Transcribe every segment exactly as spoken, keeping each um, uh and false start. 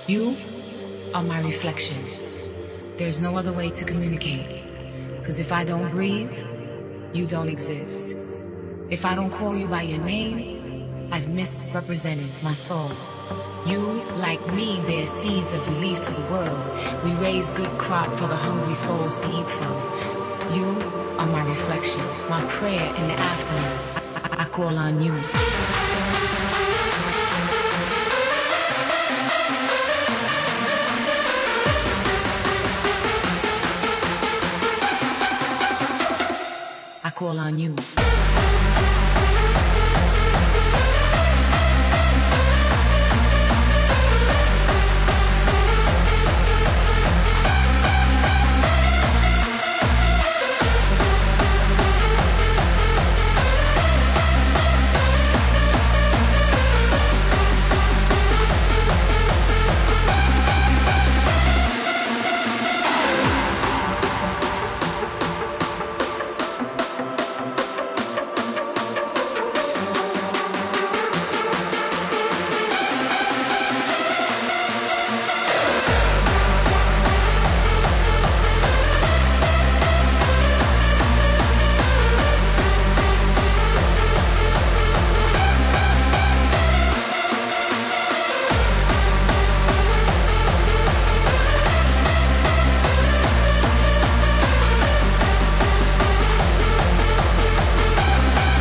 You are my reflection. There's no other way to communicate. Cause if I don't breathe, you don't exist. If I don't call you by your name, I've misrepresented my soul. You, like me, bear seeds of relief to the world. We raise good crop for the hungry souls to eat from. You are my reflection, my prayer in the afternoon. I, I, I call on you. I call on you.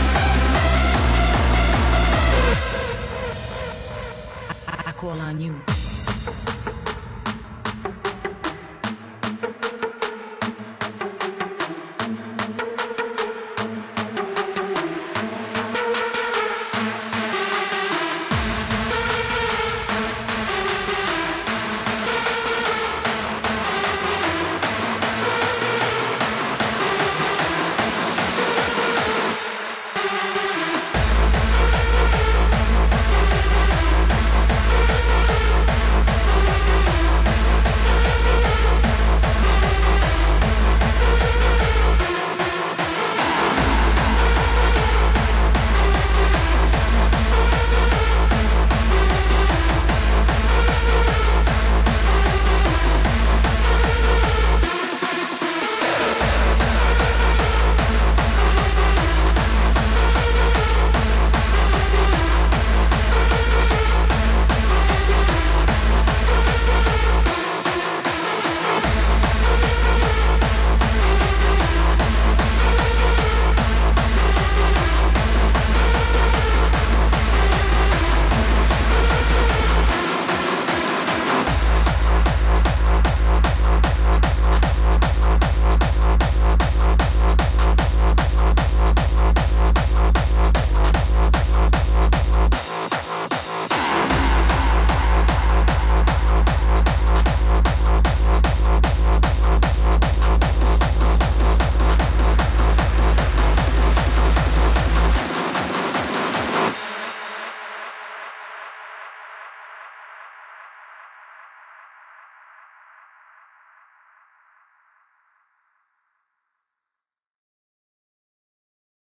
I call on you.